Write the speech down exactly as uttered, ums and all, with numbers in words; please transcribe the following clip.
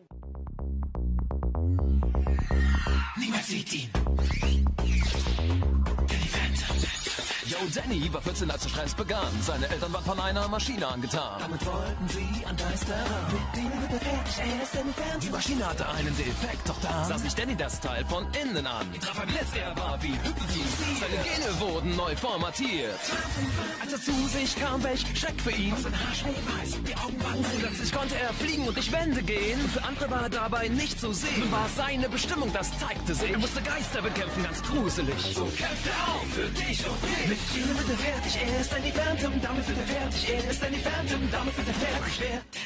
Niemand sieht ihn. Danny Phantom. Yo, Danny war vierzehn, als der Stress begann. Seine Eltern waren von einer Maschine angetan. Damit wollten sie an Geister ran. Mit dem wird er fertig, er ist Danny Phantom. Die Maschine hatte einen Defekt, doch dann sah sich Danny das Teil von innen an. Ihn traf ein Blitz, Er war wie hypnotisiert. Seine Gene wurden neu formatiert. Als er zu sich kam, welch Schreck für ihn. sein Haar schneeweiß, die Augen waren grün. Plötzlich konnte er fliegen und durch Wände gehen. Und für andere war er dabei nicht zu sehen. Nun war seine Bestimmung, das zeigte sich. Er musste Geister bekämpfen, ganz gruselig. So kämpft er auf für dich und mich. Mit ihm wird er fertig, er ist Danny Phantom. Damit wird er fertig, er ist Danny Phantom. Damit wird er fertig, wer?